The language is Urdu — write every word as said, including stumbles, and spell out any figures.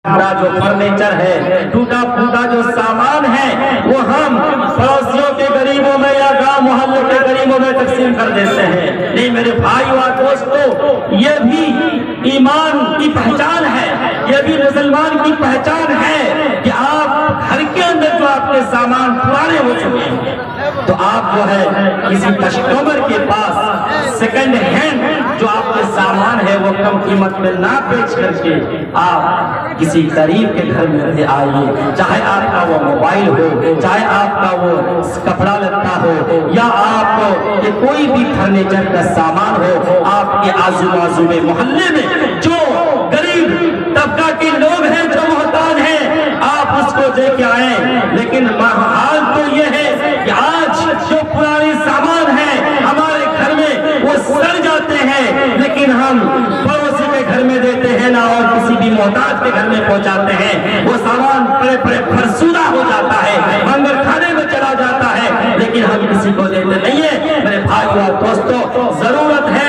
ٹوٹا جو فرنیچر ہے، ٹوٹا پھوٹا جو سامان ہے، وہ ہم پڑوسیوں کے غریبوں میں یا گاؤں محلے کے غریبوں میں تقسیم کر دیتے ہیں۔ نہیں میرے بھائیو اور دوستو، یہ بھی ایمان کی پہچان ہے، یہ بھی مسلمان کی پہچان ہے کہ آپ گھر کے اندر جو آپ کے سامان پرانے ہو چکے ہیں تو آپ جو ہے کسی کسٹمر کے پاس سیکنڈ ہینڈ جو آپ کے سامان ہے وہ کم قیمت میں نہ بیچ کر کے آپ کسی غریب کے گھر میں سے آئیے، چاہے آپ کا وہ موبائل ہو، چاہے آپ کا وہ کپڑا لتا ہو، یا آپ کے کوئی بھی فرنیچر کا سامان ہو، آپ کے آزو بازو میں محلے میں جو غریب طبقہ کے لوگ ہیں جو محتاج ہیں آپ اس کو دے کے آئیں۔ لیکن حال تو یہ ہے کہ آج جو پرانے سامان ہیں ہمارے گھر میں وہ سڑ جاتے ہیں، لیکن ہم پڑوسی کے گھر میں دیتے ہیں نا اور کسی بھی محتاج کے گھر میں پہنچاتے ہیں، وہ سامان پڑے پڑے فرسودہ ہو جاتا ہے، منگر کھانے میں چلا جاتا ہے، لیکن ہم کسی کو دیتے نہیں ہیں۔ میرے بھائیو اور دوستو، ضرورت ہے